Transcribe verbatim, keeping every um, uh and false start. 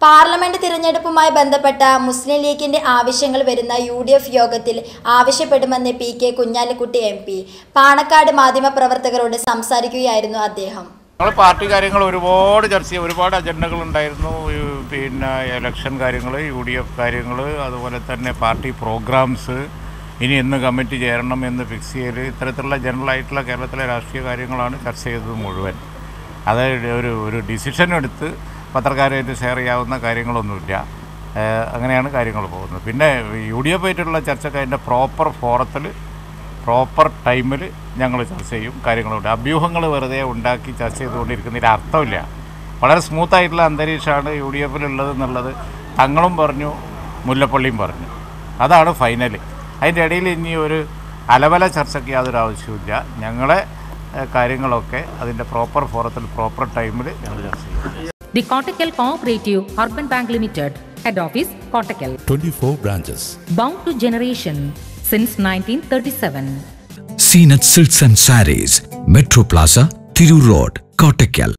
Parliament തിരഞ്ഞെടുപ്പുമായി ബന്ധപ്പെട്ട മുസ്ലിം ലീഗിന്റെ ആവശ്യങ്ങൾ വരുന്ന യു ഡി എഫ് യോഗത്തിൽ ആവശ്യപ്പെടുമെന്ന് P K Kunhalikutty M P Panakkad മാധ്യമപ്രവർത്തകരോട് സംസാരിക്കുകയായിരുന്നു അദ്ദേഹം. പാർട്ടി കാര്യങ്ങൾ ഒരുപാട് ചർച്ച ചെയ്യും, ഒരുപാട് അജണ്ടകൾ ഉണ്ടായിരുന്നു. പിന്നെ ഇലക്ഷൻ കാര്യങ്ങൾ, യു ഡി എഫ് കാര്യങ്ങൾ, അതുപോലെ തന്നെ പാർട്ടി പ്രോഗ്രാംസ്, ഇനി എന്ന് കമ്മിറ്റി ചേരണം എന്ന് ഫിക്സ് ചെയ്യൽ, ഇത്തരത്തിലുള്ള ജനറലായിട്ടുള്ള കേരളത്തിലെ രാഷ്ട്രീയ കാര്യങ്ങളാണ് ചർച്ച ചെയ്തത് മുഴുവൻ. അത് ഒരു ഒരു ഡിസിഷൻ എടുത്ത് പത്രക്കാരായിട്ട് ഷെയർ ചെയ്യാവുന്ന കാര്യങ്ങളൊന്നുമില്ല. അങ്ങനെയാണ് കാര്യങ്ങൾ പോകുന്നത്. പിന്നെ യു ഡി എഫ് ആയിട്ടുള്ള ചർച്ചയ്ക്ക് അതിൻ്റെ പ്രോപ്പർ ഫോറത്തിൽ പ്രോപ്പർ ടൈമിൽ ഞങ്ങൾ ചർച്ച ചെയ്യും. കാര്യങ്ങളുണ്ട്. അഭ്യൂഹങ്ങൾ വെറുതെ ഉണ്ടാക്കി ചർച്ച ചെയ്തുകൊണ്ടിരിക്കുന്നതിൽ അർത്ഥമില്ല. വളരെ സ്മൂത്തായിട്ടുള്ള അന്തരീക്ഷമാണ് യു ഡി എഫിലുള്ളത് എന്നുള്ളത് തങ്ങളും പറഞ്ഞു, മുല്ലപ്പള്ളിയും പറഞ്ഞു. അതാണ് ഫൈനൽ. അതിൻ്റെ ഇടയിൽ ഇനി ഒരു അലവല ചർച്ചയ്ക്ക് യാതൊരു ആവശ്യമില്ല. ഞങ്ങളെ കാര്യങ്ങളൊക്കെ അതിൻ്റെ പ്രോപ്പർ ഫോറത്തിൽ പ്രോപ്പർ ടൈമിൽ ഞങ്ങൾ ചർച്ച ചെയ്യും. The Kottakkal Cooperative Urban Bank Limited, Head Office, Kottakkal. twenty-four branches. Bound to generation since nineteen thirty-seven. Seen at Silks and Sarees, Metro Plaza, Thiru Road, Kottakkal.